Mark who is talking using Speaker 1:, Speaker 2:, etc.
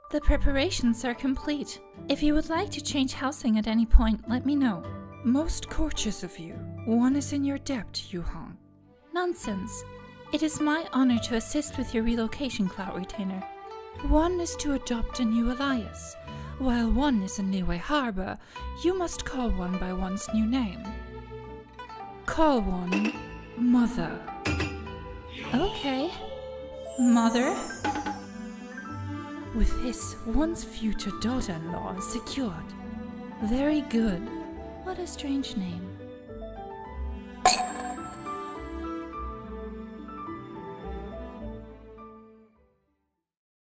Speaker 1: The preparations are complete. If you would like to change housing at any point, let me know.
Speaker 2: Most courteous of you. One is in your debt, Yu-Hong.
Speaker 1: Nonsense. It is my honor to assist with your relocation, Cloud Retainer.
Speaker 2: One is to adopt a new alias. While one is in Liyue Harbor, you must call one by one's new name. Call one Mother.
Speaker 1: Okay. Mother?
Speaker 2: With this, one's future daughter-in-law is secured. Very good.
Speaker 1: What a strange name.